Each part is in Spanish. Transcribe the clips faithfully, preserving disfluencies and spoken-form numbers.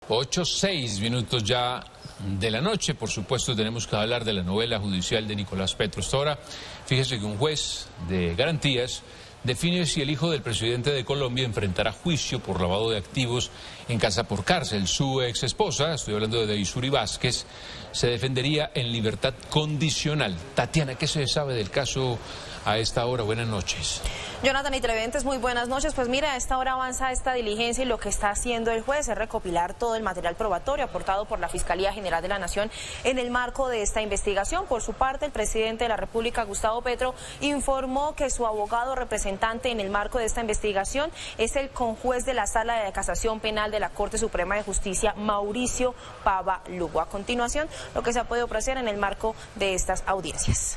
Ocho, seis minutos ya de la noche. Por supuesto tenemos que hablar de la novela judicial de Nicolás Petro. Hasta ahora, fíjese que un juez de garantías define si el hijo del presidente de Colombia enfrentará juicio por lavado de activos en casa por cárcel. Su ex esposa, estoy hablando de Daysuri Vázquez, se defendería en libertad condicional. Tatiana, ¿qué se sabe del caso a esta hora? Buenas noches. Jonathan y televidentes, muy buenas noches. Pues mira, a esta hora avanza esta diligencia y lo que está haciendo el juez es recopilar todo el material probatorio aportado por la Fiscalía General de la Nación en el marco de esta investigación. Por su parte, el presidente de la República, Gustavo Petro, informó que su abogado representante en el marco de esta investigación es el conjuez de la Sala de Casación Penal de la Corte Suprema de Justicia, Mauricio Pava Lugo. A continuación, lo que se ha podido apreciar en el marco de estas audiencias.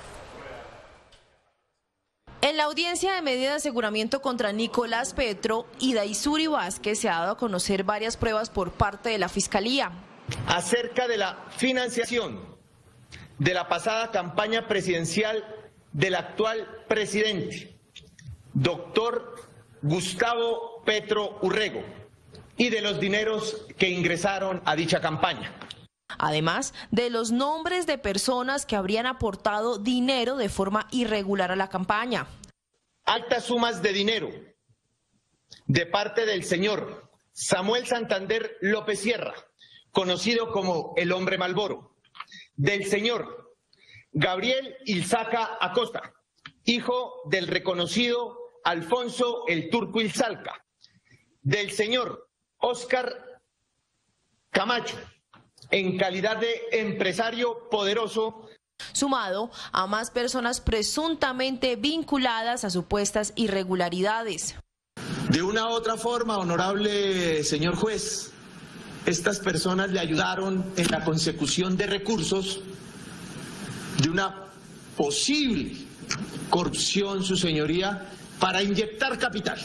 En la audiencia de medida de aseguramiento contra Nicolás Petro y Daysuri Vázquez se ha dado a conocer varias pruebas por parte de la Fiscalía. Acerca de la financiación de la pasada campaña presidencial del actual presidente, doctor Gustavo Petro Urrego, y de los dineros que ingresaron a dicha campaña. Además de los nombres de personas que habrían aportado dinero de forma irregular a la campaña. Altas sumas de dinero de parte del señor Samuel Santander López Sierra, conocido como el Hombre Malboro, del señor Gabriel Ilzaca Acosta, hijo del reconocido Alfonso el Turco Ilzalca, del señor Óscar Camacho, en calidad de empresario poderoso, sumado a más personas presuntamente vinculadas a supuestas irregularidades. De una u otra forma, honorable señor juez, estas personas le ayudaron en la consecución de recursos de una posible corrupción, su señoría, para inyectar capital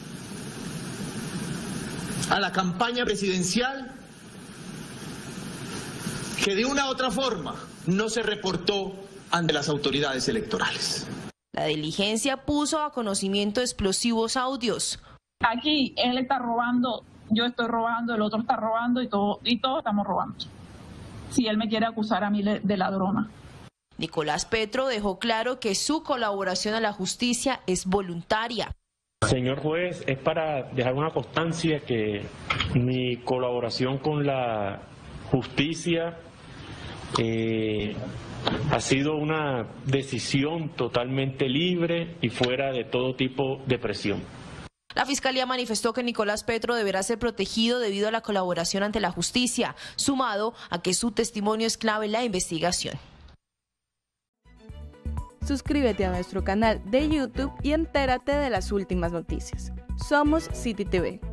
a la campaña presidencial, que de una u otra forma no se reportó ante las autoridades electorales. La diligencia puso a conocimiento explosivos audios. Aquí él está robando, yo estoy robando, el otro está robando y todo, y todos estamos robando. Si él me quiere acusar a mí de ladrona. Nicolás Petro dejó claro que su colaboración a la justicia es voluntaria. Señor juez, es para dejar una constancia que mi colaboración con la justicia eh, ha sido una decisión totalmente libre y fuera de todo tipo de presión. La Fiscalía manifestó que Nicolás Petro deberá ser protegido debido a la colaboración ante la justicia, sumado a que su testimonio es clave en la investigación. Suscríbete a nuestro canal de YouTube y entérate de las últimas noticias. Somos City T V.